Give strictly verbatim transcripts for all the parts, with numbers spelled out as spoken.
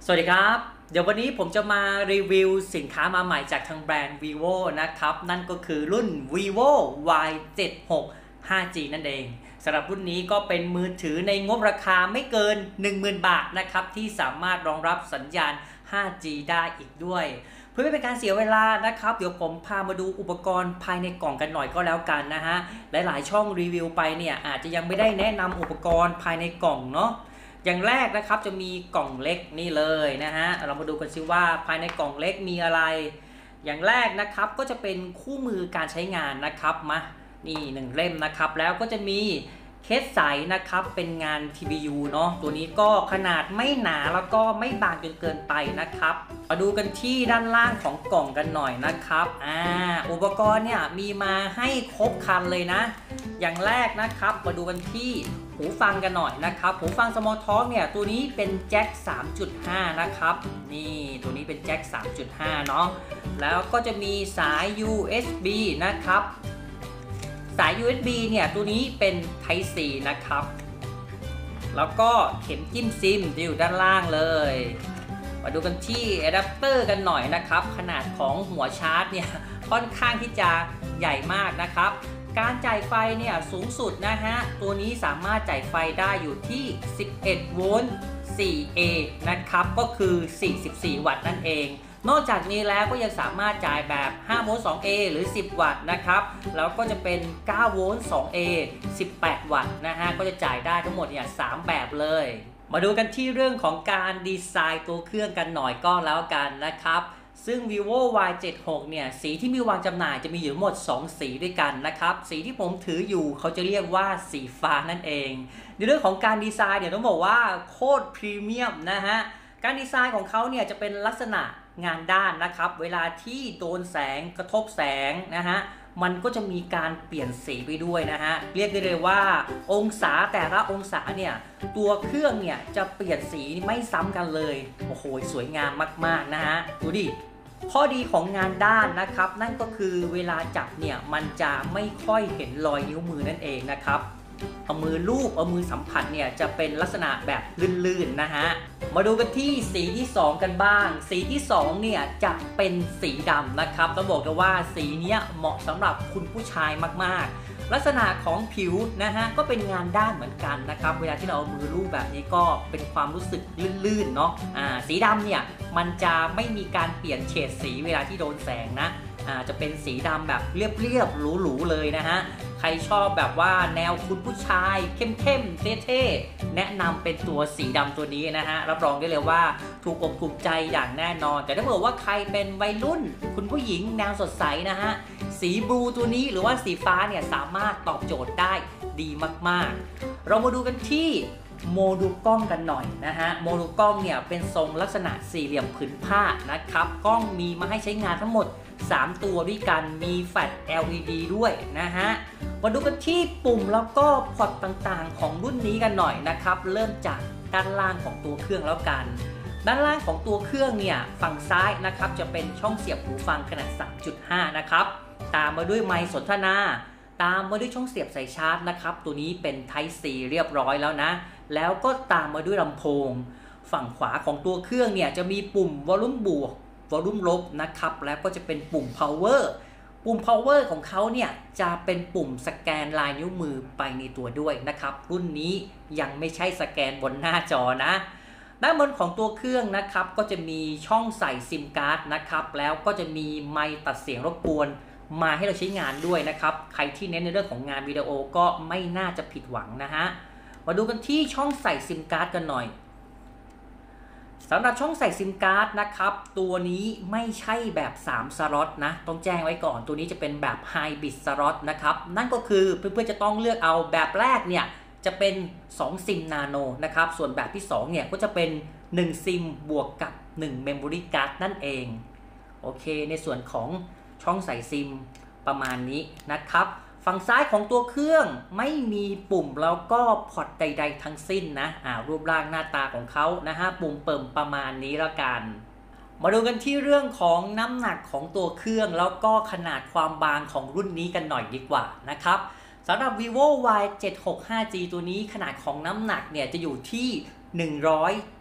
สวัสดีครับเดี๋ยววันนี้ผมจะมารีวิวสินค้ามาใหม่จากทางแบรนด์ vivo นะครับนั่นก็คือรุ่น vivo วาย เจ็ดหก ห้าจี นั่นเองสำหรับรุ่นนี้ก็เป็นมือถือในงบราคาไม่เกิน หนึ่งหมื่น บาทนะครับที่สามารถรองรับสัญญาณ ห้าจี ได้อีกด้วยเพื่อไม่เป็นการเสียเวลานะครับเดี๋ยวผมพามาดูอุปกรณ์ภายในกล่องกันหน่อยก็แล้วกันนะฮะหลายๆช่องรีวิวไปเนี่ยอาจจะยังไม่ได้แนะนำอุปกรณ์ภายในกล่องเนาะอย่างแรกนะครับจะมีกล่องเล็กนี่เลยนะฮะเรามาดูกันซิว่าภายในกล่องเล็กมีอะไรอย่างแรกนะครับก็จะเป็นคู่มือการใช้งานนะครับมานี่หนึ่งเล่มนะครับแล้วก็จะมีเคสใสนะครับเป็นงาน ที บี ยู เนาะตัวนี้ก็ขนาดไม่หนาแล้วก็ไม่บางจนเกินไปนะครับมาดูกันที่ด้านล่างของกล่องกันหน่อยนะครับอ่าอุปกรณ์เนี่ยมีมาให้ครบครันเลยนะอย่างแรกนะครับมาดูกันที่หูฟังกันหน่อยนะครับหูฟัง Small Talk เนี่ยตัวนี้เป็นแจ็ค สามจุดห้า นะครับนี่ตัวนี้เป็นแจ็ค สามจุดห้า เนาะแล้วก็จะมีสาย ยู เอส บี นะครับสาย ยู เอส บี เนี่ยตัวนี้เป็น Type C นะครับแล้วก็เข็มจิ้มซิมจะอยู่ด้านล่างเลยมาดูกันที่อะแดปเตอร์กันหน่อยนะครับขนาดของหัวชาร์จเนี่ยค่อนข้างที่จะใหญ่มากนะครับการจ่ายไฟเนี่ยสูงสุดนะฮะตัวนี้สามารถจ่ายไฟได้อยู่ที่สิบเอ็ดโวลต์ สี่ เอ นะครับก็คือสี่สิบสี่วัตต์นั่นเองนอกจากนี้แล้วก็ยังสามารถจ่ายแบบห้าโวลต์ สอง เอ หรือสิบวัตต์นะครับแล้วก็จะเป็นเก้าโวลต์ สอง เอ สิบแปดวัตต์นะฮะก็จะจ่ายได้ทั้งหมดเนี่ยสามแบบเลยมาดูกันที่เรื่องของการดีไซน์ตัวเครื่องกันหน่อยก็แล้วกันนะครับซึ่ง vivo วาย เจ็ดหก เนี่ยสีที่มีวางจำหน่ายจะมีอยู่ทั้งหมดสองสีด้วยกันนะครับสีที่ผมถืออยู่เขาจะเรียกว่าสีฟ้านั่นเองในเรื่องของการดีไซน์เนี่ยต้องบอกว่าโคตรพรีเมียมนะฮะการดีไซน์ของเขาเนี่ยจะเป็นลักษณะงานด้านนะครับเวลาที่โดนแสงกระทบแสงนะฮะมันก็จะมีการเปลี่ยนสีไปด้วยนะฮะเรียกได้เลยว่าองศาแต่ละองศาเนี่ยตัวเครื่องเนี่ยจะเปลี่ยนสีไม่ซ้ำกันเลยโอ้โหสวยงามมากๆนะฮะดูดิข้อดีของงานด้านนะครับนั่นก็คือเวลาจับเนี่ยมันจะไม่ค่อยเห็นรอยนิ้วมือนั่นเองนะครับเอามือลูบเอามือสัมผัสเนี่ยจะเป็นลักษณะแบบลื่นๆนะฮะมาดูกันที่สีที่สองกันบ้างสีที่สองเนี่ยจะเป็นสีดำนะครับต้องบอกเลยว่าสีนี้เหมาะสำหรับคุณผู้ชายมากๆลักษณะของผิวนะฮะก็เป็นงานด้านเหมือนกันนะครับเวลาที่เราเอามือลูบแบบนี้ก็เป็นความรู้สึกลื่นๆเนาะอ่าสีดำเนี่ยมันจะไม่มีการเปลี่ยนเฉดสีเวลาที่โดนแสงนะอ่าจะเป็นสีดำแบบเรียบๆหรูๆเลยนะฮะใครชอบแบบว่าแนวคุณผู้ชายเข้มๆเท่ๆแนะนำเป็นตัวสีดำตัวนี้นะฮะรับรองได้เลยว่าถูกอกถูกใจอย่างแน่นอนแต่ถ้าเกิดว่าใครเป็นวัยรุ่นคุณผู้หญิงแนวสดใสนะฮะสีบลูตัวนี้หรือว่าสีฟ้าเนี่ยสามารถตอบโจทย์ได้ดีมากๆเรามาดูกันที่โมดูลกล้องกันหน่อยนะฮะโมดูลกล้องเนี่ยเป็นทรงลักษณะสี่เหลี่ยมผืนผ้านะครับกล้องมีมาให้ใช้งานทั้งหมดสามตัวด้วยกันมีแฟลช แอล อี ดี ด้วยนะฮะมาดูกันที่ปุ่มแล้วก็พอร์ตต่างๆของรุ่นนี้กันหน่อยนะครับเริ่มจากด้านล่างของตัวเครื่องแล้วกันด้านล่างของตัวเครื่องเนี่ยฝั่งซ้ายนะครับจะเป็นช่องเสียบหูฟังขนาด สามจุดห้า นะครับตามมาด้วยไมค์สนทนาตามมาด้วยช่องเสียบสายชาร์จนะครับตัวนี้เป็น Type C เรียบร้อยแล้วนะแล้วก็ตามมาด้วยลำโพงฝั่งขวาของตัวเครื่องเนี่ยจะมีปุ่มวอลลุ่มบวกวอลลุ่มลบนะครับแล้วก็จะเป็นปุ่ม power ปุ่ม power ของเขาเนี่ยจะเป็นปุ่มสแกนลายนิ้วมือไปในตัวด้วยนะครับรุ่นนี้ยังไม่ใช่สแกนบนหน้าจอนะด้านบนของตัวเครื่องนะครับก็จะมีช่องใส่ซิมการ์ดนะครับแล้วก็จะมีไมค์ตัดเสียงรบกวนมาให้เราใช้งานด้วยนะครับใครที่เน้นในเรื่องของงานวิดีโอก็ไม่น่าจะผิดหวังนะฮะมาดูกันที่ช่องใส่ซิมการ์ดกันหน่อยสำหรับช่องใส่ซิมการ์ดนะครับตัวนี้ไม่ใช่แบบสามสล็อตนะต้องแจ้งไว้ก่อนตัวนี้จะเป็นแบบไฮบริดสล็อตนะครับนั่นก็คือเพื่อนๆจะต้องเลือกเอาแบบแรกเนี่ยจะเป็นสองซิมนาโนนะครับส่วนแบบที่สองเนี่ยก็จะเป็นหนึ่งซิมบวกกับหนึ่งเมมโมรี่การ์ดนั่นเองโอเคในส่วนของช่องใส่ซิมประมาณนี้นะครับฝั่งซ้ายของตัวเครื่องไม่มีปุ่มแล้วก็พอร์ตใดๆทั้งสิ้นนะอ่ารูปร่างหน้าตาของเขานะฮะปุ่มเปิ่มประมาณนี้ละกันมาดูกันที่เรื่องของน้ำหนักของตัวเครื่องแล้วก็ขนาดความบางของรุ่นนี้กันหน่อยดีกว่านะครับสำหรับ vivo วาย เจ็ดหก ห้าจี ตัวนี้ขนาดของน้ำหนักเนี่ยจะอยู่ที่หนึ่งร้อย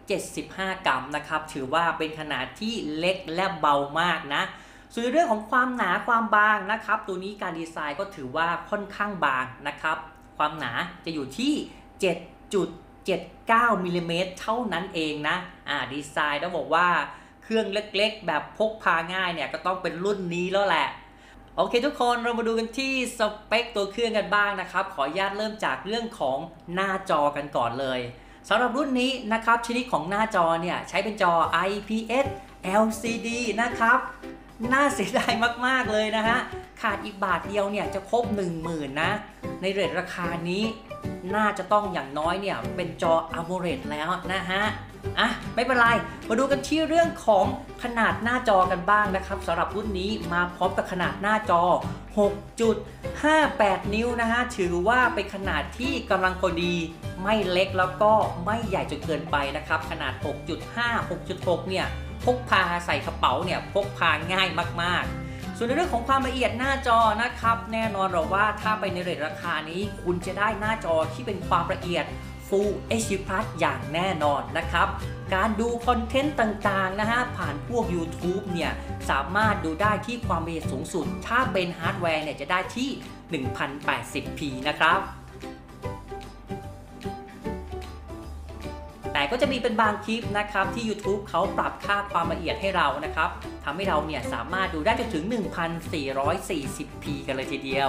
เจ็ดสิบห้ากรัมนะครับถือว่าเป็นขนาดที่เล็กและเบามากนะส่วนในเรื่องของความหนาความบางนะครับตัวนี้การดีไซน์ก็ถือว่าค่อนข้างบางนะครับความหนาจะอยู่ที่ เจ็ดจุดเจ็ดเก้า มิลลิเมตรเท่านั้นเองนะอ่าดีไซน์ต้องบอกว่าเครื่องเล็กๆแบบพกพาง่ายเนี่ยก็ต้องเป็นรุ่นนี้แล้วแหละโอเคทุกคนเรามาดูกันที่สเปคตัวเครื่องกันบ้างนะครับขออนุญาตเริ่มจากเรื่องของหน้าจอกันก่อนเลยสำหรับรุ่นนี้นะครับชนิดของหน้าจอเนี่ยใช้เป็นจอ ไอ พี เอส แอล ซี ดี นะครับน่าเสียดายมากๆเลยนะฮะขาดอีกบาทเดียวเนี่ยจะครบ หนึ่งหมื่น นะในเรทราคานี้น่าจะต้องอย่างน้อยเนี่ยเป็นจอ AMOLED แล้วนะฮะอ่ะไม่เป็นไรมาดูกันที่เรื่องของขนาดหน้าจอกันบ้างนะครับสำหรับรุ่นนี้มาพร้อมกับขนาดหน้าจอ หกจุดห้าแปด นิ้วนะฮะถือว่าเป็นขนาดที่กำลังพอดีไม่เล็กแล้วก็ไม่ใหญ่จนเกินไปนะครับขนาด หกจุดห้า หกจุดหก เนี่ยพกพาใส่กระเป๋าเนี่ยพกพาง่ายมากๆส่วนในเรื่องของความละเอียดหน้าจอนะครับแน่นอนหรอว่าถ้าไปในเรทราคานี้คุณจะได้หน้าจอที่เป็นความละเอียด Full เอช ดี Plus อย่างแน่นอนนะครับการดูคอนเทนต์ต่างๆนะฮะผ่านพวก YouTube เนี่ยสามารถดูได้ที่ความละเอียดสูงสุดถ้าเป็นฮาร์ดแวร์เนี่ยจะได้ที่ หนึ่งพันแปดสิบพี นะครับแต่ก็จะมีเป็นบางคลิปนะครับที่ YouTube เขาปรับค่าความละเอียดให้เรานะครับทำให้เราเนี่ยสามารถดูได้จนถึง หนึ่งพันสี่ร้อยสี่สิบพี กันเลยทีเดียว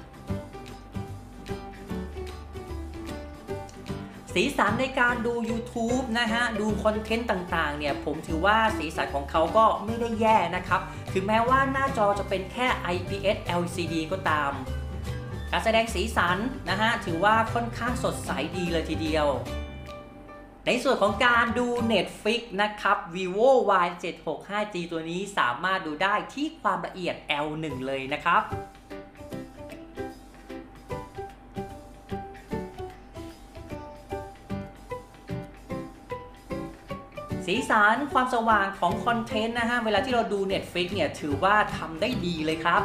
สีสันในการดู YouTube นะฮะดูคอนเทนต์ต่างๆเนี่ยผมถือว่าสีสันของเขาก็ไม่ได้แย่นะครับถึงแม้ว่าหน้าจอจะเป็นแค่ ไอ พี เอส แอล ซี ดี ก็ตามการแสดงสีสันนะฮะถือว่าค่อนข้างสดใสดีเลยทีเดียวในส่วนของการดู Netflix นะครับ Vivo วาย เจ็ดหกห้าจี ตัวนี้สามารถดูได้ที่ความละเอียด แอล หนึ่ง เลยนะครับสีสันความสว่างของคอนเทนต์นะฮะเวลาที่เราดู Netflix เนี่ยถือว่าทำได้ดีเลยครับ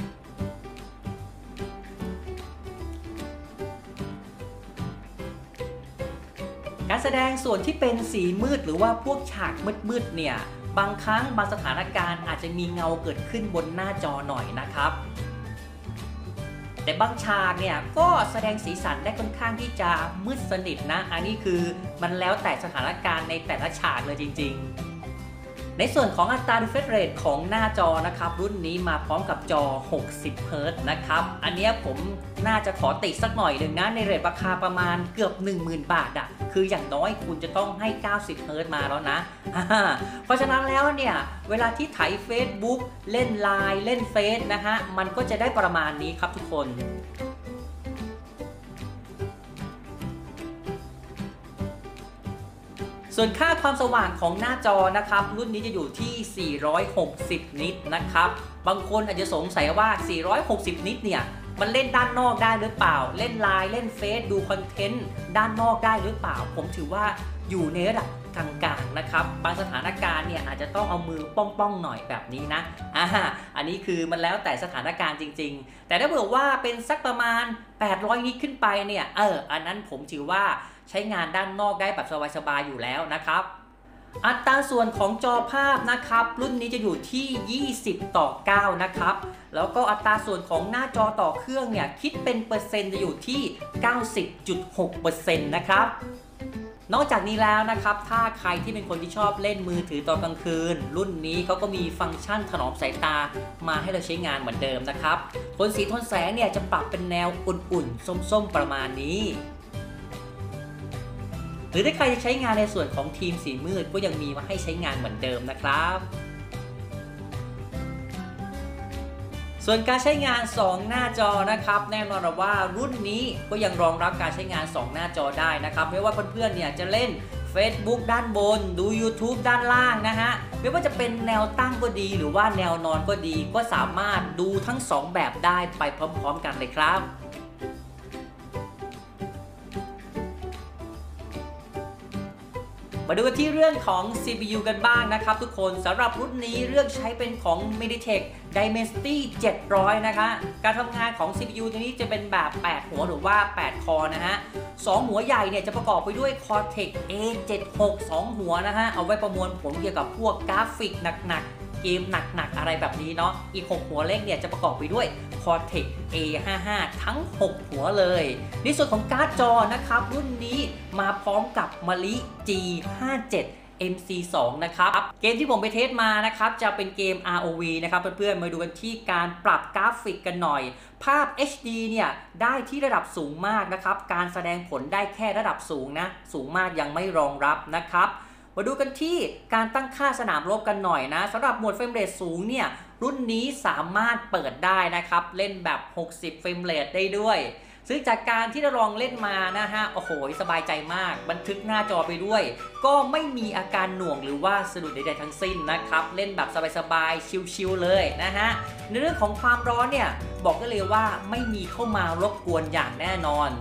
การแสดงส่วนที่เป็นสีมืดหรือว่าพวกฉากมืดๆเนี่ยบางครั้งบางสถานการณ์อาจจะมีเงาเกิดขึ้นบนหน้าจอหน่อยนะครับแต่บางฉากเนี่ยก็แสดงสีสันได้ค่อนข้างที่จะมืดสนิทนะอันนี้คือมันแล้วแต่สถานการณ์ในแต่ละฉากเลยจริงๆในส่วนของอัตรา refresh rate ของหน้าจอนะครับรุ่นนี้มาพร้อมกับจอ หกสิบ เฮิร์ตซ์ นะครับอันนี้ผมน่าจะขอติดสักหน่อยหนึ่งนะในเรทราคาประมาณเกือบ หนึ่งหมื่น บาทอะคืออย่างน้อยคุณจะต้องให้ เก้าสิบ เฮิร์ตซ์ มาแล้วนะเพราะฉะนั้นแล้วเนี่ยเวลาที่ไถ Facebook เล่น ไลน์ เล่นเฟซนะฮะมันก็จะได้ประมาณนี้ครับทุกคนส่วนค่าความสว่างของหน้าจอนะครับรุ่นนี้จะอยู่ที่สี่ร้อยหกสิบนิตนะครับบางคนอาจจะสงสัยว่าสี่ร้อยหกสิบนิตเนี่ยมันเล่นด้านนอกได้หรือเปล่าเล่นไลน์เล่นเฟซดูคอนเทนต์ด้านนอกได้หรือเปล่าผมถือว่าอยู่ในระดับกลางๆนะครับบางสถานการณ์เนี่ยอาจจะต้องเอามือป้องๆหน่อยแบบนี้นะอ่าอันนี้คือมันแล้วแต่สถานการณ์จริงๆแต่ถ้าเผื่อว่าเป็นสักประมาณแปดร้อยนิตขึ้นไปเนี่ยเอออันนั้นผมถือว่าใช้งานด้านนอกได้แบบสบายๆอยู่แล้วนะครับอัตราส่วนของจอภาพนะครับรุ่นนี้จะอยู่ที่ยี่สิบต่อเก้านะครับแล้วก็อัตราส่วนของหน้าจอต่อเครื่องเนี่ยคิดเป็นเปอร์เซ็นต์จะอยู่ที่ เก้าสิบจุดหกเปอร์เซ็นต์ นะครับนอกจากนี้แล้วนะครับถ้าใครที่เป็นคนที่ชอบเล่นมือถือตอนกลางคืนรุ่นนี้เขาก็มีฟังก์ชันถนอมสายตามาให้เราใช้งานเหมือนเดิมนะครับโทนสีโทนแสงเนี่ยจะปรับเป็นแนวอุ่นๆส้มๆประมาณนี้หรือถ้าใครจะใช้งานในส่วนของทีมสีมืดก็ยังมีมาให้ใช้งานเหมือนเดิมนะครับส่วนการใช้งานสองหน้าจอนะครับแน่นอนว่ารุ่นนี้ก็ยังรองรับการใช้งานสองหน้าจอได้นะครับไม่ว่าเพื่อนๆเนี่ยจะเล่น Facebook ด้านบนดู YouTube ด้านล่างนะฮะไม่ว่าจะเป็นแนวตั้งก็ดีหรือว่าแนวนอนก็ดีก็สามารถดูทั้งสองแบบได้ไปพร้อมๆกันเลยครับมาดูกันที่เรื่องของ ซี พี ยู กันบ้างนะครับทุกคนสำหรับรุ่นนี้เลือกใช้เป็นของ Mediatek Dimensity เจ็ดร้อย นะคะการทำงานของ ซี พี ยู ตัวนี้จะเป็นแบบ แปด หัวหรือว่า แปด คอนะฮะสองหัวใหญ่เนี่ยจะประกอบไปด้วย Cortex เอ เจ็ดหก สอง หัวนะฮะเอาไว้ประมวลผลเกี่ยวกับพวกกราฟิกหนักๆเกมหนักๆอะไรแบบนี้เนาะอีกหกหัวเล็กเนี่ยจะประกอบไปด้วย Cortex เอ ห้าสิบห้า ทั้งหกหัวเลยในส่วนของการ์ดจอนะครับรุ่นนี้มาพร้อมกับ Mali จี ห้าสิบเจ็ด เอ็ม ซี สอง นะครับเกมที่ผมไปเทสมานะครับจะเป็นเกม อาร์ โอ วี นะครับเพื่อนๆมาดูกันที่การปรับกราฟิกกันหน่อยภาพ เอช ดี เนี่ยได้ที่ระดับสูงมากนะครับการแสดงผลได้แค่ระดับสูงนะสูงมากยังไม่รองรับนะครับมาดูกันที่การตั้งค่าสนามรบกันหน่อยนะสำหรับโหมดเฟรมเรทสูงเนี่ยรุ่นนี้สามารถเปิดได้นะครับเล่นแบบหกสิบเฟรมเรทได้ด้วยซึ่งจากการที่ได้ลองเล่นมานะฮะโอ้โหสบายใจมากบันทึกหน้าจอไปด้วยก็ไม่มีอาการหน่วงหรือว่าสะดุดใดๆทั้งสิ้นนะครับเล่นแบบสบายๆชิลๆเลยนะฮะในเรื่องของความร้อนเนี่ยบอกได้เลยว่าไม่มีเข้ามารบกวนอย่างแน่นอน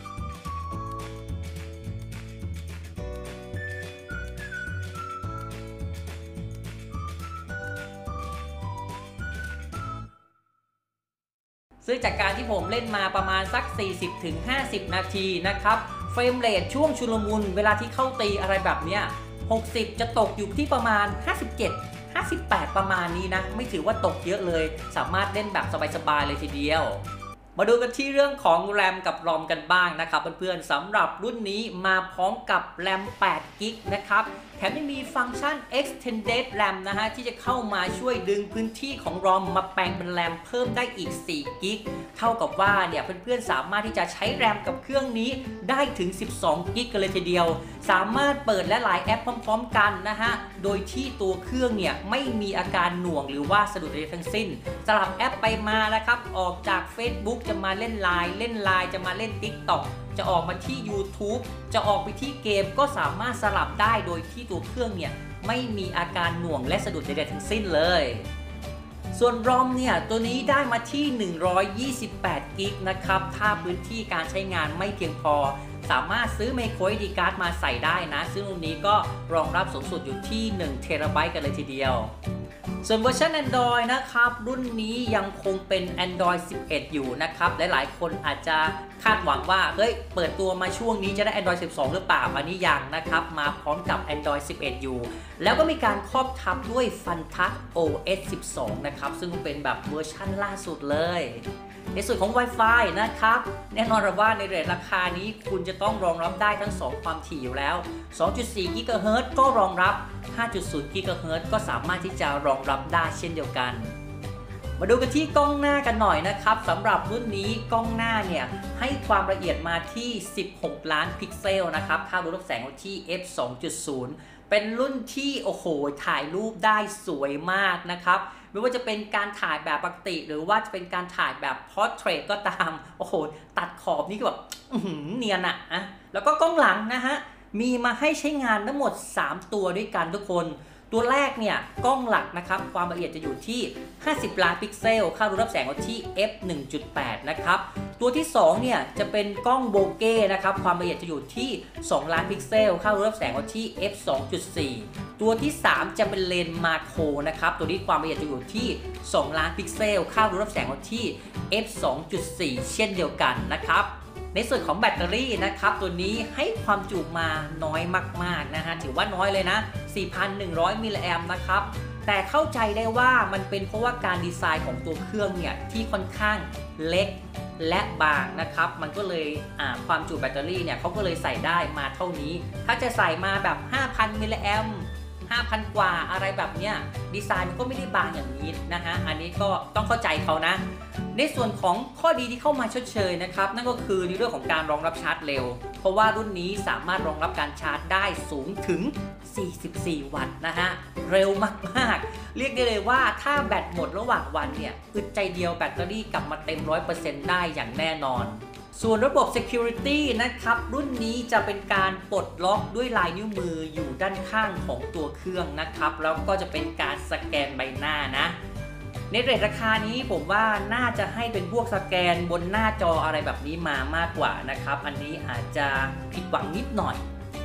ซึ่งจากการที่ผมเล่นมาประมาณสัก สี่สิบถึงห้าสิบ นาทีนะครับเฟรมเรทช่วงชุลมุนเวลาที่เข้าตีอะไรแบบเนี้ยหกสิบจะตกอยู่ที่ประมาณห้าสิบเจ็ด ห้าสิบแปดประมาณนี้นะไม่ถือว่าตกเยอะเลยสามารถเล่นแบบสบายๆเลยทีเดียวมาดูกันที่เรื่องของแรมกับรอมกันบ้างนะครับเพื่อนๆสำหรับรุ่นนี้มาพร้อมกับแรมแปดกิกะนะครับแถมยังมีฟังก์ชัน Extended แรม นะฮะที่จะเข้ามาช่วยดึงพื้นที่ของ รอม มาแปลงเป็นแรมเพิ่มได้อีกสี่กิกะเท่ากับว่าเนี่ยเพื่อนๆสามารถที่จะใช้แรมกับเครื่องนี้ได้ถึงสิบสองกิกะกันเลยทีเดียวสามารถเปิดและหลายแอปพร้อมๆกันนะฮะโดยที่ตัวเครื่องเนี่ยไม่มีอาการหน่วงหรือว่าสะดุดใดทั้งสิ้นสลับแอปไปมานะครับออกจาก Facebook จะมาเล่น ไลน์ เล่น ไลน์ จะมาเล่น ติ๊กต็อก จะออกมาที่ ยูทูบ จะออกไปที่เกมก็สามารถสลับได้โดยที่ตัวเครื่องเนี่ยไม่มีอาการหน่วงและสะดุดใดๆทั้งสิ้นเลยส่วน รอม เนี่ยตัวนี้ได้มาที่หนึ่งร้อยยี่สิบแปดกิกะนะครับถ้าพื้นที่การใช้งานไม่เพียงพอสามารถซื้อ Micro เอส ดี Card มาใส่ได้นะซึ่งรุ่นนี้ก็รองรับสูงสุดอยู่ที่หนึ่งเทราไบต์กันเลยทีเดียวส่วนเวอร์ชัน Android นะครับรุ่นนี้ยังคงเป็น Android สิบเอ็ด อยู่นะครับหลายๆคนอาจจะคาดหวังว่าเฮ้ยเปิดตัวมาช่วงนี้จะได้ Android สิบสอง หรือเปล่าอันนี้ยังนะครับมาพร้อมกับ Android สิบเอ็ด อยู่แล้วก็มีการครอบทับด้วย Funtouch โอ เอส สิบสอง นะครับซึ่งเป็นแบบเวอร์ชันล่าสุดเลยในส่วนของ Wi-Fi นะครับแน่นอนว่าในเรทราคานี้คุณจะต้องรองรับได้ทั้งสองความถี่อยู่แล้ว สองจุดสี่ กิกะเฮิรตซ์ ก็รองรับ ห้าจุดศูนย์ กิกะเฮิรตซ์ ก็สามารถที่จะรองรับได้เช่นเดียวกันมาดูกันที่กล้องหน้ากันหน่อยนะครับสำหรับรุ่นนี้กล้องหน้าเนี่ยให้ความละเอียดมาที่สิบหกล้านพิกเซลนะครับค่ารูรับแสงที่ เอฟ สองจุดศูนย์ เป็นรุ่นที่โอ้โหถ่ายรูปได้สวยมากนะครับไม่ว่าจะเป็นการถ่ายแบบปกติหรือว่าจะเป็นการถ่ายแบบ Portrait ก็ตามโอ้โหตัดขอบนี่ก็แบบเนียนอะนะแล้วก็กล้องหลังนะฮะมีมาให้ใช้งานทั้งหมดสามตัวด้วยกันทุกคนตัวแรกเนี่ยกล้องหลักนะครับความละเอียดจะอยู่ที่ห้าสิบล้านพิกเซลค่ารูรับแสงที่ เอฟ หนึ่งจุดแปด นะครับตัวที่สองเนี่ยจะเป็นกล้องโบเก้นะครับความละเอียดจะอยู่ที่สองล้านพิกเซลค่ารูรับแสงที่ เอฟ สองจุดสี่ ตัวที่สามจะเป็นเลนส์มาโครนะครับตัวนี้ความละเอียดจะอยู่ที่สองล้านพิกเซลค่ารูรับแสงที่ เอฟ สองจุดสี่ เช่นเดียวกันนะครับในส่วนของแบตเตอรี่นะครับตัวนี้ให้ความจุมาน้อยมากๆนะฮะถือว่าน้อยเลยนะ สี่พันหนึ่งร้อย มิลลิแอมป์นะครับแต่เข้าใจได้ว่ามันเป็นเพราะว่าการดีไซน์ของตัวเครื่องเนี่ยที่ค่อนข้างเล็กและบางนะครับมันก็เลยความจุแบตเตอรี่เนี่ยเขาก็เลยใส่ได้มาเท่านี้ถ้าจะใส่มาแบบ ห้าพัน มิลลิแอมป์ห้าพัน กว่าอะไรแบบเนี้ยดีไซน์มันก็ไม่ได้บางอย่างนี้นะฮะอันนี้ก็ต้องเข้าใจเขานะในส่วนของข้อดีที่เข้ามาชดเชยนะครับนั่นก็คือในเรื่องของการรองรับชาร์จเร็วเพราะว่ารุ่นนี้สามารถรองรับการชาร์จได้สูงถึงสี่สิบสี่วัตต์นะฮะเร็วมากๆเรียกได้เลยว่าถ้าแบตหมดระหว่างวันเนี่ยอึดใจเดียวแบตเตอรี่กลับมาเต็ม ร้อยเปอร์เซ็นต์ ได้อย่างแน่นอนส่วนระบบ Security นะครับรุ่นนี้จะเป็นการปลดล็อกด้วยลายนิ้วมืออยู่ด้านข้างของตัวเครื่องนะครับแล้วก็จะเป็นการสแกนใบหน้านะในเรทราคานี้ผมว่าน่าจะให้เป็นพวกสแกนบนหน้าจออะไรแบบนี้มามากกว่านะครับอันนี้อาจจะผิดหวังนิดหน่อย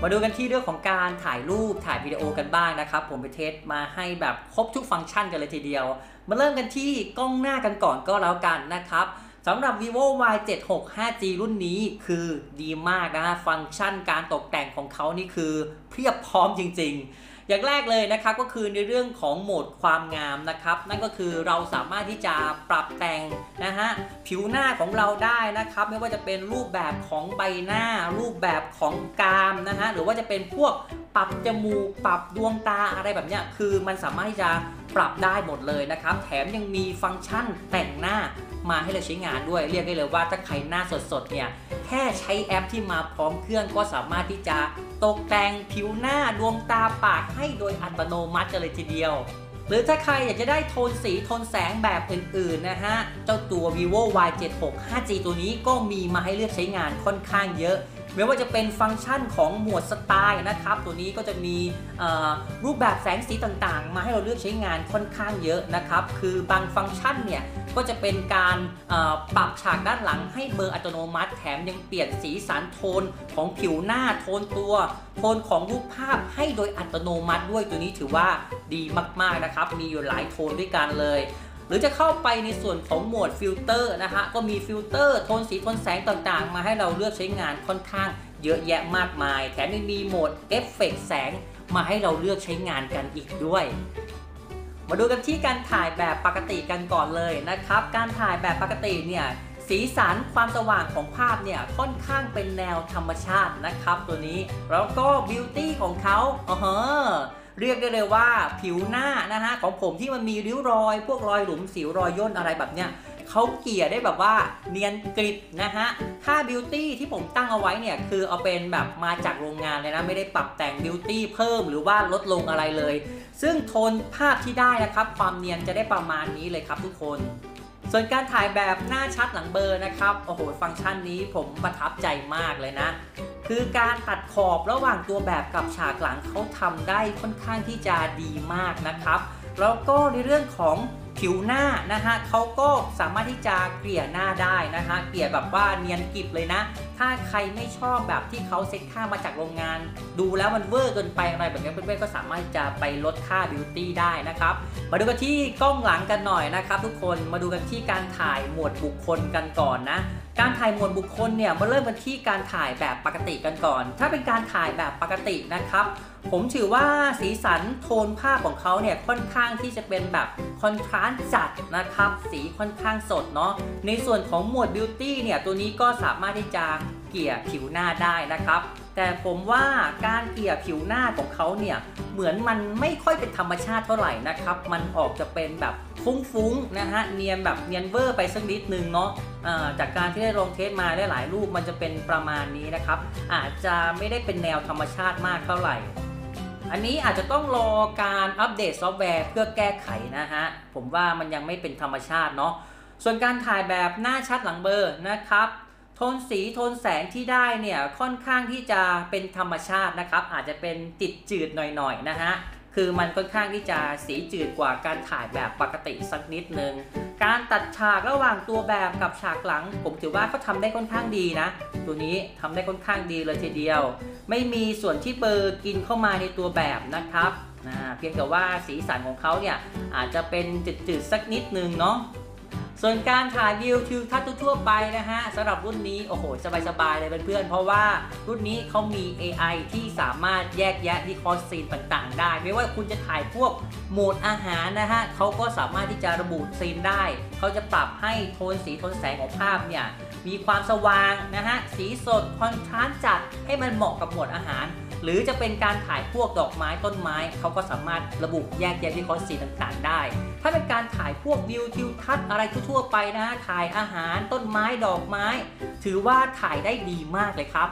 มาดูกันที่เรื่องของการถ่ายรูปถ่ายวิดีโอกันบ้างนะครับผมไปเทสมาให้แบบครบทุกฟังก์ชันกันเลยทีเดียวมาเริ่มกันที่กล้องหน้ากันก่อนก็แล้วกันนะครับสำหรับ vivo วาย เจ็ดหก ห้าจี รุ่นนี้คือดีมากนะฟังก์ชันการตกแต่งของเขานี่คือเพียบพร้อมจริงๆอย่างแรกเลยนะครับก็คือในเรื่องของโหมดความงามนะครับนั่นก็คือเราสามารถที่จะปรับแต่งนะฮะผิวหน้าของเราได้นะครับไม่ว่าจะเป็นรูปแบบของใบหน้ารูปแบบของกรามนะฮะหรือว่าจะเป็นพวกปรับจมูกปรับดวงตาอะไรแบบนี้คือมันสามารถที่จะปรับได้หมดเลยนะครับแถมยังมีฟังก์ชันแต่งหน้ามาให้เราใช้งานด้วยเรียกได้เลยว่าถ้าใครหน้าสดๆเนี่ยแค่ใช้แอปที่มาพร้อมเครื่องก็สามารถที่จะตกแต่งผิวหน้าดวงตาปากให้โดยอัตโนมัติกันเลยทีเดียวหรือถ้าใครอยากจะได้โทนสีโทนแสงแบบอื่นๆนะฮะเจ้าตัว vivo วาย เจ็ดหก ห้าจี ตัวนี้ก็มีมาให้เลือกใช้งานค่อนข้างเยอะไม่ว่าจะเป็นฟังก์ชันของหมวดสไตล์นะครับตัวนี้ก็จะมีรูปแบบแสงสีต่างๆมาให้เราเลือกใช้งานค่อนข้างเยอะนะครับคือบางฟังก์ชันเนี่ยก็จะเป็นการปรับฉากด้านหลังให้เบลออัตโนมัติแถมยังเปลี่ยนสีสันโทนของผิวหน้าโทนตัวโทนของรูปภาพให้โดยอัตโนมัติด้วยตัวนี้ถือว่าดีมากๆนะครับมีอยู่หลายโทนด้วยกันเลยหรือจะเข้าไปในส่วนของโหมดฟิลเตอร์นะฮะก็มีฟิลเตอร์โทนสีโทนแสงต่างๆมาให้เราเลือกใช้งานค่อนข้างเยอะแยะมากมายแถมยังมีโหมดเอฟเฟกต์แสงมาให้เราเลือกใช้งานกันอีกด้วยมาดูกันที่การถ่ายแบบปกติกันก่อนเลยนะครับการถ่ายแบบปกติเนี่ยสีสันความสว่างของภาพเนี่ยค่อนข้างเป็นแนวธรรมชาตินะครับตัวนี้แล้วก็บิวตี้ของเขาอ๋อเรียกได้เลยว่าผิวหน้านะฮะของผมที่มันมีริ้วรอยพวกรอยหลุมสิวรอยย่นอะไรแบบเนี้ยเขาเกลี่ยได้แบบว่าเนียนกริบนะฮะค่าบิวตี้ที่ผมตั้งเอาไว้เนี่ยคือเอาเป็นแบบมาจากโรงงานเลยนะไม่ได้ปรับแต่งบิวตี้เพิ่มหรือว่าลดลงอะไรเลยซึ่งโทนภาพที่ได้นะครับความเนียนจะได้ประมาณนี้เลยครับทุกคนส่วนการถ่ายแบบหน้าชัดหลังเบลอนะครับโอ้โหฟังก์ชันนี้ผมประทับใจมากเลยนะคือการตัดขอบระหว่างตัวแบบกับฉากหลังเขาทำได้ค่อนข้างที่จะดีมากนะครับแล้วก็ในเรื่องของผิวหน้านะฮะเขาก็สามารถที่จะเกลี่ยหน้าได้นะฮะเกลี่ยแบบว่าเนียนกริบเลยนะถ้าใครไม่ชอบแบบที่เขาเซ็ตค่ามาจากโรงงานดูแล้วมันเวอร์เกินไปอะไรแบบนี้เพื่อนๆก็สามารถจะไปลดค่าบิวตี้ได้นะครับมาดูกันที่กล้องหลังกันหน่อยนะครับทุกคนมาดูกันที่การถ่ายหมวดบุคคลกันก่อนนะการถ่ายหมวดบุคคลเนี่ยมาเริ่มกันที่การถ่ายแบบปกติกันก่อนถ้าเป็นการถ่ายแบบปกตินะครับผมถือว่าสีสันโทนภาพของเขาเนี่ยค่อนข้างที่จะเป็นแบบคอนทราสต์จัดนะครับสีค่อนข้างสดเนาะในส่วนของหมวดบิวตี้เนี่ยตัวนี้ก็สามารถที่จะเกลี่ยผิวหน้าได้นะครับแต่ผมว่าการเกลี่ยผิวหน้าของเขาเนี่ยเหมือนมันไม่ค่อยเป็นธรรมชาติเท่าไหร่นะครับมันออกจะเป็นแบบฟุ้งๆนะฮะเนียนแบบเนียนเวอร์ไปสักนิดนึงเนาะจากการที่ได้ลองเทสมาได้หลายรูปมันจะเป็นประมาณนี้นะครับอาจจะไม่ได้เป็นแนวธรรมชาติมากเท่าไหร่อันนี้อาจจะต้องรอการอัปเดตซอฟต์แวร์เพื่อแก้ไขนะฮะผมว่ามันยังไม่เป็นธรรมชาติเนาะส่วนการถ่ายแบบหน้าชัดหลังเบลอนะครับโทนสีโทนแสงที่ได้เนี่ยค่อนข้างที่จะเป็นธรรมชาตินะครับอาจจะเป็นติดจืดหน่อยๆนะฮะคือมันค่อนข้างที่จะสีจืดกว่าการถ่ายแบบปกติสักนิดนึงการตัดฉากระหว่างตัวแบบกับฉากหลังผมถือว่าเขาทำได้ค่อนข้างดีนะตัวนี้ทำได้ค่อนข้างดีเลยทีเดียวไม่มีส่วนที่เบลอกินเข้ามาในตัวแบบนะครับนะเพียงแต่ว่าสีสันของเขาเนี่ยอาจจะเป็นจืดๆสักนิดนึงเนาะส่วนการถ่ายวิวทิวทัศน์ทั่วไปนะฮะสำหรับรุ่นนี้โอ้โหสบายๆเลยเพื่อนๆเพราะว่ารุ่นนี้เขามี เอ ไอ ที่สามารถแยกแยะวิเคราะห์ซีนต่างๆได้ไม่ว่าคุณจะถ่ายพวกโหมดอาหารนะฮะเขาก็สามารถที่จะระบุซีนได้เขาจะปรับให้โทนสีโทนแสงของภาพเนี่ยมีความสว่างนะฮะสีสดคอนทราสต์จัดให้มันเหมาะกับโหมดอาหารหรือจะเป็นการถ่ายพวกดอกไม้ต้นไม้เขาก็สามารถระบุแยกแยะวิเคราะห์สีต่างๆได้ถ้าเป็นการถ่ายพวกวิวทิวทัศน์อะไรทั่วๆไปนะถ่ายอาหารต้นไม้ดอกไม้ถือว่าถ่ายได้ดีมากเลยครับ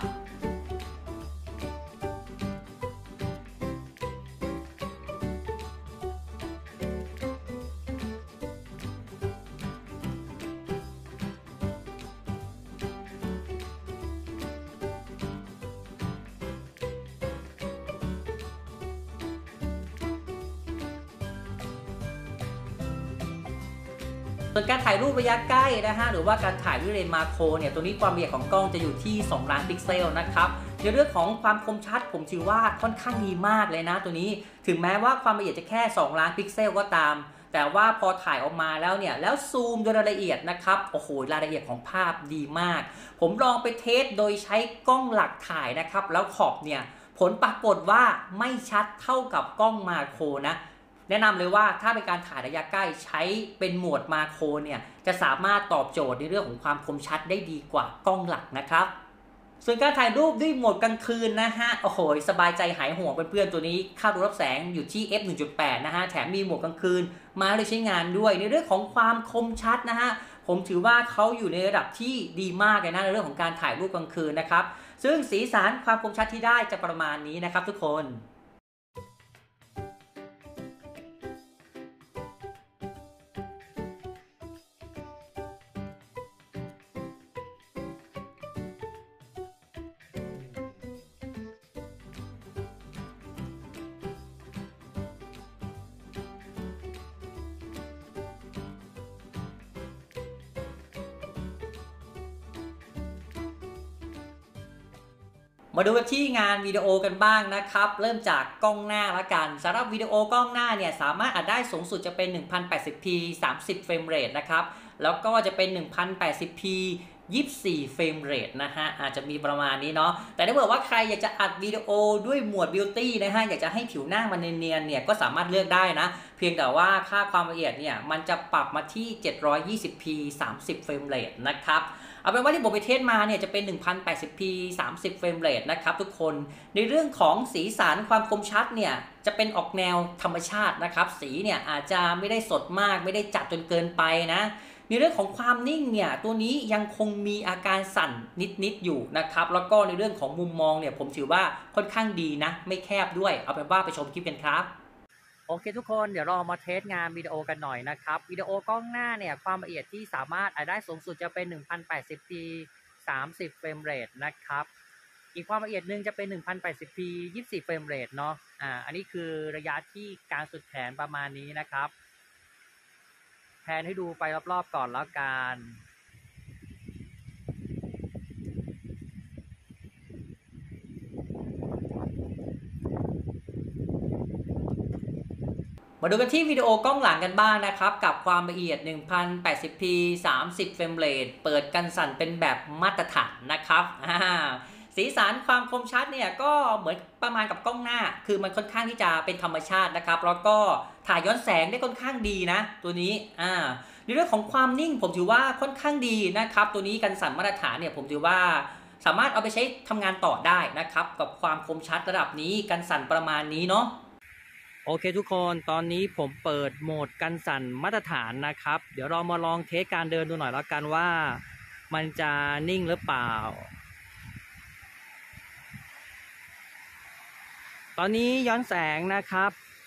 ส่วนการถ่ายรูประยะใกล้นะฮะหรือว่าการถ่ายด้วยเลนส์มาโครเนี่ยตัวนี้ความละเอียดของกล้องจะอยู่ที่สองล้านพิกเซลนะครับในเรื่องของความคมชัดผมถือว่าค่อนข้างดีมากเลยนะตัวนี้ถึงแม้ว่าความละเอียดจะแค่สองล้านพิกเซลก็ตามแต่ว่าพอถ่ายออกมาแล้วเนี่ยแล้วซูมโดยรายละเอียดนะครับโอ้โหรายละเอียดของภาพดีมากผมลองไปเทสโดยใช้กล้องหลักถ่ายนะครับแล้วขอบเนี่ยผลปรากฏว่าไม่ชัดเท่ากับกล้องมาโครนะแนะนำเลยว่าถ้าเป็นการถ่ายระยะใกล้ใช้เป็นโหมดมาโครเนี่ยจะสามารถตอบโจทย์ในเรื่องของความคมชัดได้ดีกว่ากล้องหลักนะครับส่วนการถ่ายรูปด้วยโหมดกลางคืนนะฮะโอ้โหสบายใจหายห่วงเพื่อนๆตัวนี้ค่าดูรับแสงอยู่ที่ เอฟ หนึ่งจุดแปด นะฮะแถมมีโหมดกลางคืนมาเลยใช้งานด้วยในเรื่องของความคมชัดนะฮะผมถือว่าเขาอยู่ในระดับที่ดีมากเลยนะในเรื่องของการถ่ายรูปกลางคืนนะครับซึ่งสีสันความคมชัดที่ได้จะประมาณนี้นะครับทุกคนมาดูกันที่งานวิดีโอกันบ้างนะครับเริ่มจากกล้องหน้าละกันสำหรับวิดีโอกล้องหน้าเนี่ยสามารถอัดได้สูงสุดจะเป็น หนึ่งพันแปดสิบพี สามสิบเฟรมเรทนะครับแล้วก็จะเป็น หนึ่งพันแปดสิบพี ยี่สิบสี่เฟรมเรทนะฮะอาจจะมีประมาณนี้เนาะแต่ถ้าเกิดว่าใครอยากจะอัดวิดีโอด้วยโหมด Beauty นะฮะอยากจะให้ผิวหน้ามันเนียนๆเนี่ยก็สามารถเลือกได้นะเพียงแต่ว่าค่าความละเอียดเนี่ยมันจะปรับมาที่ เจ็ดร้อยยี่สิบพี สามสิบเฟรมเรทนะครับเอาเป็นว่าที่ผมไปเทสมาเนี่ยจะเป็น หนึ่งพันแปดสิบพี สามสิบเฟรมเรทนะครับทุกคนในเรื่องของสีสันความคมชัดเนี่ยจะเป็นออกแนวธรรมชาตินะครับสีเนี่ยอาจจะไม่ได้สดมากไม่ได้จัดจนเกินไปนะในเรื่องของความนิ่งเนี่ยตัวนี้ยังคงมีอาการสั่นนิดๆอยู่นะครับแล้วก็ในเรื่องของมุมมองเนี่ยผมถือว่าค่อนข้างดีนะไม่แคบด้วยเอาเป็นว่าไปชมคลิปกันครับโอเคทุกคนเดี๋ยวเรามาเทสงานวิดีโอกันหน่อยนะครับวิดีโอกล้องหน้าเนี่ยความละเอียดที่สามารถอัดได้สูงสุดจะเป็น หนึ่งพันแปดสิบพี สามสิบเฟรมเรทนะครับอีกความละเอียดหนึ่งจะเป็น หนึ่งพันแปดสิบพี ยี่สิบสี่เฟรมเรทเนาะอ่าอันนี้คือระยะที่กลางสุดแขนประมาณนี้นะครับแพนให้ดูไปรอบๆก่อนแล้วกันมาดูกันที่วิดีโอกล้องหลังกันบ้างนะครับกับความละเอียด หนึ่งพันแปดสิบพี สามสิบเฟรมเรทเปิดกันสั่นเป็นแบบมาตรฐานนะครับสีสันความคมชัดเนี่ยก็เหมือนประมาณกับกล้องหน้าคือมันค่อนข้างที่จะเป็นธรรมชาตินะครับแล้วก็ถ่ายย้อนแสงได้ค่อนข้างดีนะตัวนี้อ่าในเรื่องของความนิ่งผมถือว่าค่อนข้างดีนะครับตัวนี้กันสั่นมาตรฐานเนี่ยผมถือว่าสามารถเอาไปใช้ทำงานต่อได้นะครับกับความคมชัดระดับนี้กันสั่นประมาณนี้เนาะโอเคทุกคนตอนนี้ผมเปิดโหมดกันสั่นมาตรฐานนะครับเดี๋ยวเรามาลองเทสการเดินดูหน่อยแล้วกันว่ามันจะนิ่งหรือเปล่าตอนนี้ย้อนแสงนะครับ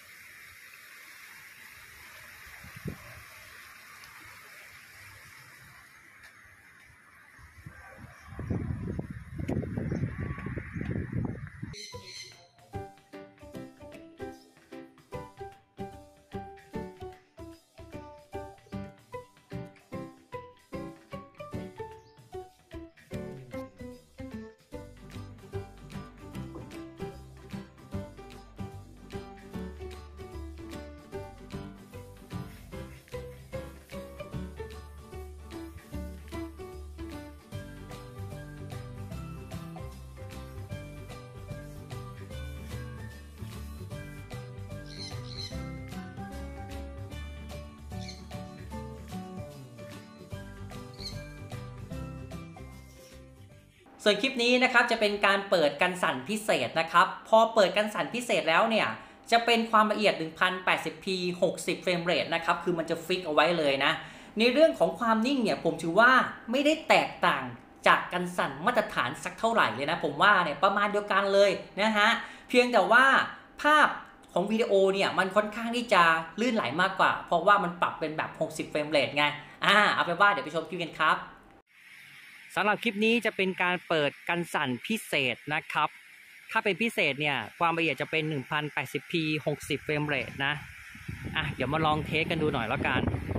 ส่วนคลิปนี้นะครับจะเป็นการเปิดกันสั่นพิเศษนะครับพอเปิดกันสั่นพิเศษแล้วเนี่ยจะเป็นความละเอียด หนึ่งพันแปดสิบพี หกสิบเฟรมเรทนะครับคือมันจะฟิกเอาไว้เลยนะในเรื่องของความนิ่งเนี่ยผมถือว่าไม่ได้แตกต่างจากกันสั่นมาตรฐานสักเท่าไหร่เลยนะผมว่าเนี่ยประมาณเดียวกันเลยนะฮะเพียงแต่ว่าภาพของวิดีโอเนี่ยมันค่อนข้างที่จะลื่นไหลมากกว่าเพราะว่ามันปรับเป็นแบบหกสิบเฟรมเรทไงอ่าเอาไปว่าเดี๋ยวไปชมคลิปกันครับสำหรับคลิปนี้จะเป็นการเปิดกันสั่นพิเศษนะครับถ้าเป็นพิเศษเนี่ยความละเอียดจะเป็น หนึ่งพันแปดสิบพี หกสิบเฟรมเรทนะอ่ะเดี๋ยวมาลองเทสกันดูหน่อยแล้วกัน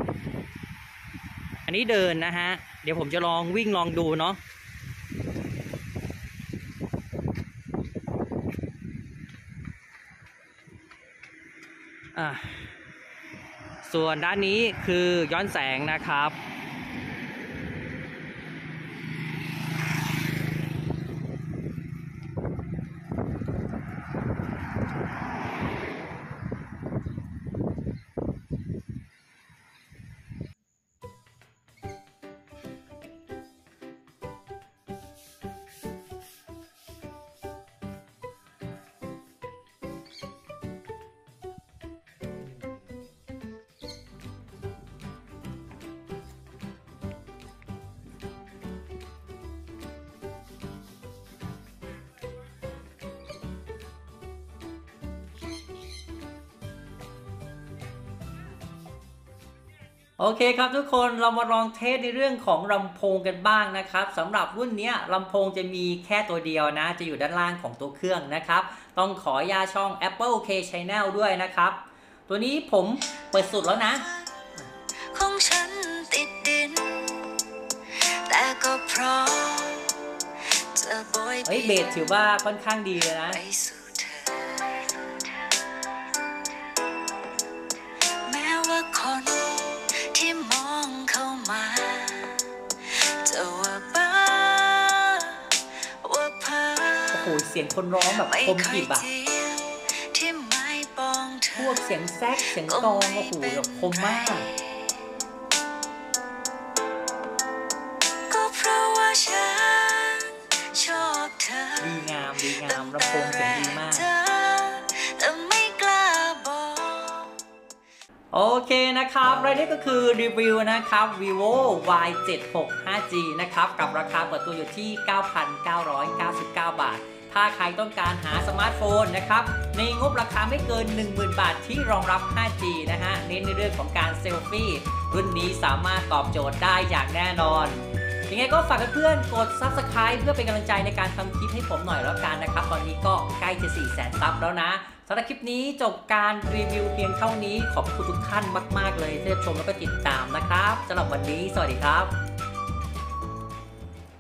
อันนี้เดินนะฮะเดี๋ยวผมจะลองวิ่งลองดูเนาะอ่ะส่วนด้านนี้คือย้อนแสงนะครับโอเคครับทุกคนเรามาลองเทสในเรื่องของลำโพงกันบ้างนะครับสำหรับรุ่นนี้ลำโพงจะมีแค่ตัวเดียวนะจะอยู่ด้านล่างของตัวเครื่องนะครับต้องขออนุญาตช่อง Apple K Channel ด้วยนะครับตัวนี้ผมเปิดสุดแล้วนะของฉันติดดินแต่ก็เพราะจะโบยเฮ้ยเบสถือว่าค่อนข้างดีเลยนะแม้ว่าคนที่มองเข้ามาจะว่าบ้าว่าเพ้อโอ้โหเสียงคนร้องแบบคมกริบอะพวกเสียงแซกเสียงกลองโอ้โหแบบคมมากก็เพราะว่าฉันชอบเธอดีงามดีงามลำโพงเสียงดีมากแต่ไม่กล้าบอกโอเคนะครับรายนี้ก็คือรีวิวนะครับ vivo วาย เจ็ดหก ห้าจี นะครับกับราคาเปิดตัวอยู่ที่ เก้าพันเก้าร้อยเก้าสิบเก้า บาทถ้าใครต้องการหาสมาร์ทโฟนนะครับในงบราคาไม่เกิน หนึ่งหมื่น บาทที่รองรับ ห้าจี นะฮะเน้นในเรื่องของการเซลฟี่รุ่นนี้สามารถตอบโจทย์ได้อย่างแน่นอนยังไงก็ฝากเพื่อนๆกด ซับสไครบ์ เพื่อเป็นกำลังใจในการทำคลิปให้ผมหน่อยแล้วกันนะครับตอนนี้ก็ใกล้จะ สี่แสน ซับแล้วนะสำหรับคลิปนี้จบการรีวิวเพียงเท่านี้ขอบคุณทุกท่านมากๆเลยที่รับชมแล้วก็ติดตามนะครับสำหรับวันนี้สวัสดีครับ